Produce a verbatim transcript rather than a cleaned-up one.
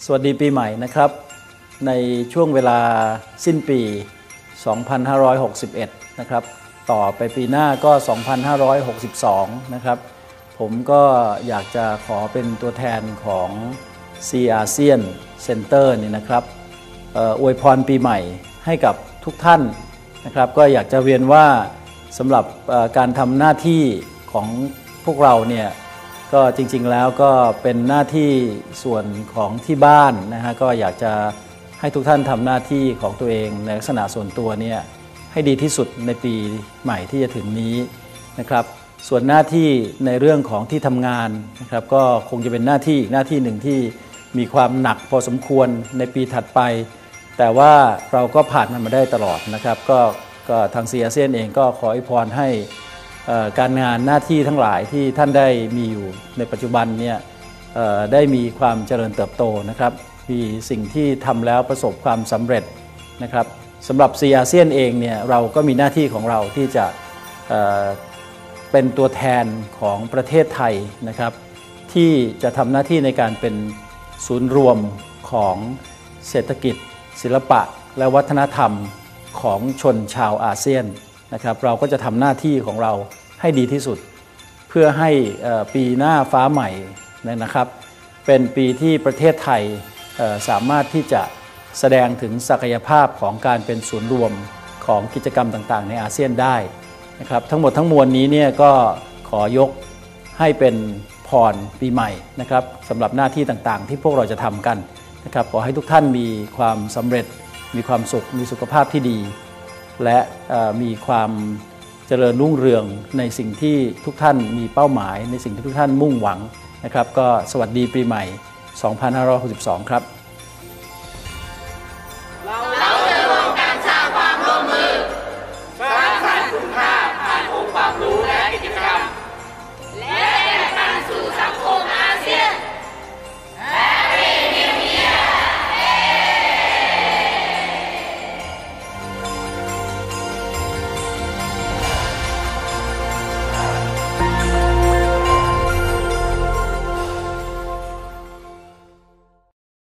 วัสดีปีใหม่นะครับในช่วงเวลาสิ้นปี สองพันห้าร้อยหกสิบเอ็ด นะครับต่อไปปีหน้าก็ สองพันห้าร้อยหกสิบสอง นะครับผมก็อยากจะขอเป็นตัวแทนของ ซี อาเซียน Center นี่นะครับอวยพรปีใหม่ให้กับทุกท่านนะครับก็อยากจะเรียนว่าสำหรับการทำหน้าที่ของพวกเราเนี่ยก็จริงๆแล้วก็เป็นหน้าที่ส่วนของที่บ้านนะฮะก็อยากจะให้ทุกท่านทำหน้าที่ของตัวเองในลักษณะส่วนตัวเนี่ยให้ดีที่สุดในปีใหม่ที่จะถึงนี้นะครับส่วนหน้าที่ในเรื่องของที่ทำงานนะครับก็คงจะเป็นหน้าที่อีกหน้าที่หนึ่งที่มีความหนักพอสมควรในปีถัดไปแต่ว่าเราก็ผ่านมันมาได้ตลอดนะครับก็ก็ทาง ซี อาเซียน เองก็ขออวยพรให้การงานหน้าที่ทั้งหลายที่ท่านได้มีอยู่ในปัจจุบันเนี่ยได้มีความเจริญเติบโตนะครับมีสิ่งที่ทำแล้วประสบความสำเร็จนะครับสำหรับ ซี อาเซียน เองเนี่ยเราก็มีหน้าที่ของเราที่จะเอ่อเป็นตัวแทนของประเทศไทยนะครับที่จะทำหน้าที่ในการเป็นศูนย์รวมของเศรษฐกิจศิลปะและวัฒนธรรมของชนชาวอาเซียนนะครับเราก็จะทำหน้าที่ของเราให้ดีที่สุดเพื่อให้ปีหน้าฟ้าใหม่นะครับเป็นปีที่ประเทศไทยสามารถที่จะแสดงถึงศักยภาพของการเป็นศูนย์รวมของกิจกรรมต่างๆในอาเซียนได้นะครับทั้งหมดทั้งมวลนี้เนี่ยก็ขอยกให้เป็นพรปีใหม่นะครับสำหรับหน้าที่ต่างๆที่พวกเราจะทำกันนะครับขอให้ทุกท่านมีความสำเร็จมีความสุขมีสุขภาพที่ดีและมีความเจริญรุ่งเรืองในสิ่งที่ทุกท่านมีเป้าหมายในสิ่งที่ทุกท่านมุ่งหวังนะครับก็สวัสดีปีใหม่ สองพันห้าร้อยหกสิบสอง ครับ